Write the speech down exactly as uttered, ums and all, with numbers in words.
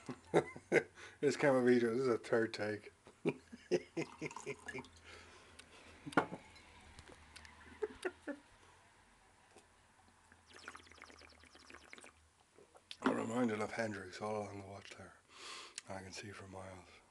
This Camavito, this is a third take. I'm reminded of Hendrix all along the watch there. I can see for miles.